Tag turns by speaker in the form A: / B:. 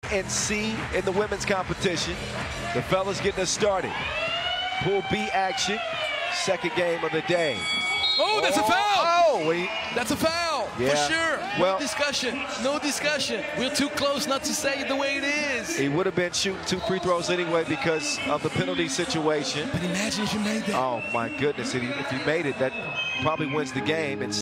A: and C in the women's competition. The fellas getting us started. Pool B action, second game of the day.
B: Oh, that's a foul!
A: Oh,
B: that's a foul,
A: yeah.
B: for sure.
A: Well,
B: no discussion, no discussion. We're too close not to say it the way it is.
A: He would have been shooting 2 free throws anyway because of the penalty situation.
B: But imagine if you made that.
A: Oh, my goodness. If you made it, that probably wins the game. And